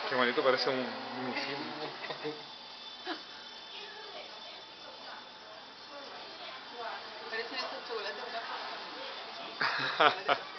Qué bonito, parece un misil. Parecen estos chocolates blancos.